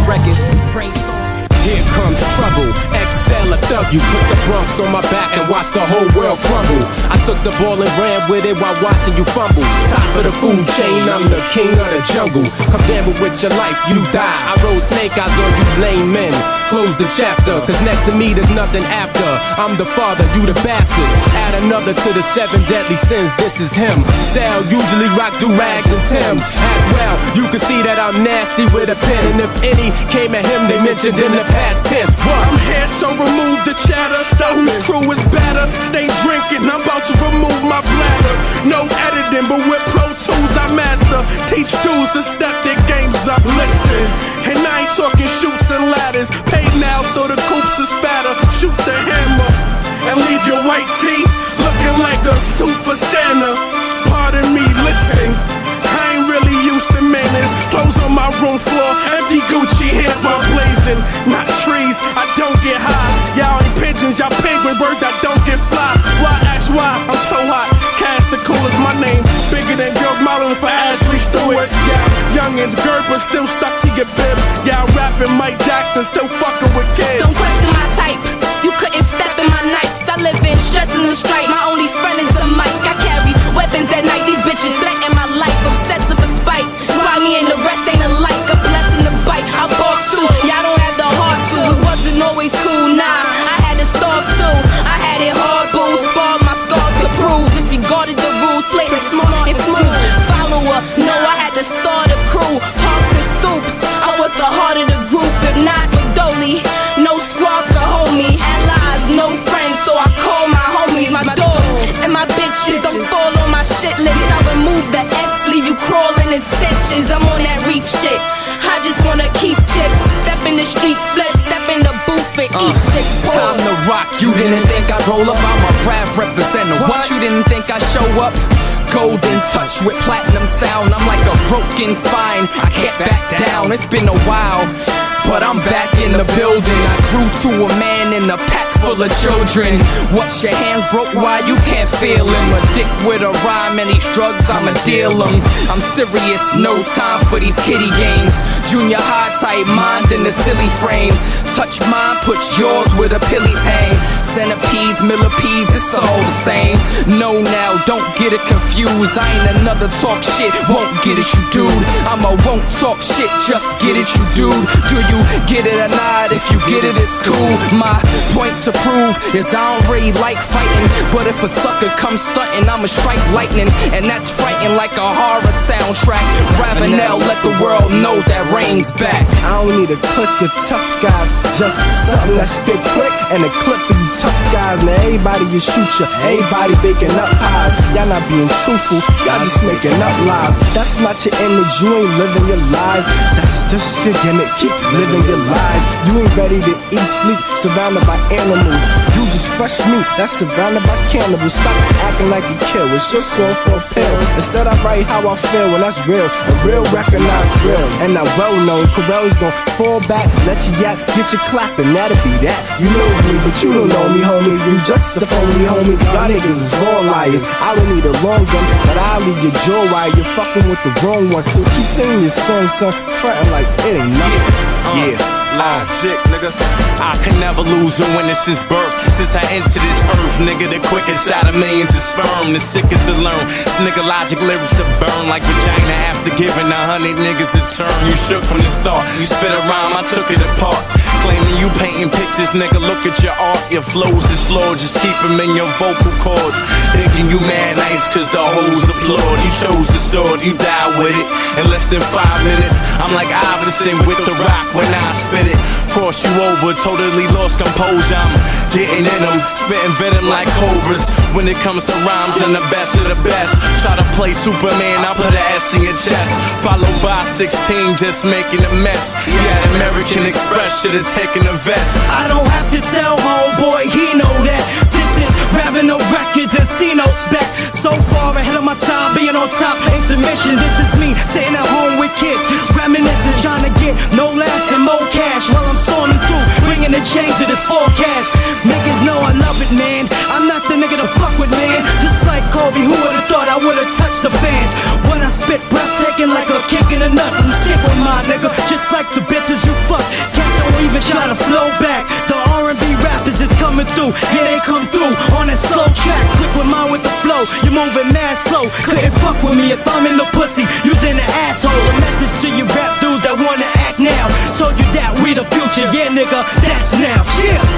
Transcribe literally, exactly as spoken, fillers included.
Records. Brainstorm. Here comes trouble, Excel a thug. You put the Bronx on my back and watch the whole world crumble. I took the ball and ran with it while watching you fumble. Top of the food chain, I'm the king of the jungle. Come gamble with your life, you die. I roll snake eyes on you lame men. Close the chapter, cause next to me there's nothing after. I'm the father, you the bastard. Add another to the seven deadly sins, this is him. Sal usually rock do-rags and Timbs. As well, you can see that I'm nasty with a pen. And if any came at him, they mentioned in the past tense. What? I'm here, so remove the chatter. Whose crew is better? Stay drinking, I'm about to remove my bladder. No editing, but with Pro Tools I master. Teach dudes to step their games up. Listen, and I ain't talking shoots and ladders. Paid now, so the coops is fatter. Shoot the hammer and leave your white tee looking like a suit for Santa. Pardon me, listen, I ain't really used to manners. Clothes on my room floor, empty Gucci, hair bar blazing. Not trees, I don't get high. Y'all ain't pigeons, y'all penguin birds that don't get fly. Why ask why? I'm so hot. Cash the coolest, my name bigger than girls modeling for Ashley Stewart. Yeah, youngins, Gerber still stuck to your bibs. Y'all rapping Mike Jackson, still fucking with kids. Don't question my type, you couldn't step in my nights. I live in stress and strife, my only friend is a mic. I carry weapons at night, these bitches threaten my life. Obsessive for spite, why me and the rest ain't alike. A blessing to bite, I bought too, y'all don't have the heart to. It wasn't always cool, nah, I had to starve too. I had it hard, boo, sparred my scars to prove. Disregarded the rules, played it smart and smooth. Follower, no, I had to start a crew. Parks and stoops, I was the heart of the group. If not for Dolly, no squad could hold me. Allies, no friends, so I call my homies. My dogs and my bitches don't fall on my shit list. I remove the S, leave you crawling in stitches. I'm on that reap shit, I just wanna keep chips. Step in the streets, flip, step in the booth and eat uh, chicks. Time to rock, you didn't think I'd roll up? I'm a rap representative. What? What, you didn't think I'd show up? Golden touch with platinum sound, I'm like a broken spine, I can't back down. It's been a while, but I'm back in the building. I grew to a man in a pack full of children. What's your hands broke? Why you can't feel him? A dick with a rhyme and these drugs, I'ma deal them. I'm serious, no time for these kiddie games. Junior high type mind in the silly frame. Touch mine, put yours where the pillies hang. Centipedes, millipedes, it's all the same. No now, don't get it confused. I ain't another talk shit, won't get it you dude. I'm a won't talk shit, just get it you dude. Do you get it or not? If you get it, it's cool. My point to prove is I don't really like fighting, but if a sucker comes stunting, I'ma strike lightning. And that's frightening like a horror soundtrack. Ravenel, let the world know that Rain's back. I don't need a clique of tough guys, just something that spit quick and a clip of you tough guys. Now everybody you shoot ya, everybody baking up pies. Y'all not being truthful, y'all just making up lies. That's not your image, you ain't living your life. That's just your gimmick, keep living your lies. You ain't ready to eat, sleep, surrounded by animals. You just fresh meat, that's surrounded by cannibals. Stop acting like you kill, it's just song for a pill. Instead I write how I feel, and that's real. And real recognize real, and I'm well known. Corell's gon' fall back, let you yap, get you clapping, that'll be that. You know me, but you don't know me, homie. You just the phony, homie. Y'all niggas is all liars. I don't need a long gun, but I'll leave your jaw wire. You're fucking with the wrong one. So keep singing your song, son, frontin' like it ain't nothing. Yeah. Uh. Logic, nigga. I can never lose a winner since birth. Since I entered this earth, nigga, the quickest out of millions is sperm. The sickest to learn. This nigga logic lyrics that burn like vagina after giving a hundred niggas a turn. You shook from the start. You spit a rhyme, I took it apart. Claiming you painting pictures, nigga, look at your art. Your flows is flawed, just keep them in your vocal cords. Thinking you mad nice cause the hoes applaud. You chose the sword, you died with it. In less than five minutes, I'm like Iverson with the rock when I spit it. Cross you over, totally lost composure. I'm getting in them, spitting venom like cobras. When it comes to rhymes, I'm the best of the best. Try to play Superman, I put an S in your chest. Followed by sixteen, just making a mess. Yeah, American Express should've taken a vest. I don't have to tell homeboy, he know that. This is Ravenel Records and C-Notes back. So far ahead of my time, being on top ain't the mission. This is me, sitting at home with kids, just reminiscing, trying to get no laughs and more cash. While I'm storming through, bringing the change to this forecast. Niggas know I love it, man. I'm not the nigga to fuck with, man. Just like Kobe, who would've thought I would've touched the fans? When I spit breathtaking like a kick in the nuts. I'm sick with my nigga, just like the bitches you fuck coming through, yeah, they come through on that slow track, quick with mine with the flow. You moving mad slow, couldn't fuck with me if I'm in the pussy, using the asshole. A message to you rap dudes that wanna act now. Told you that we the future, yeah nigga, that's now. Yeah.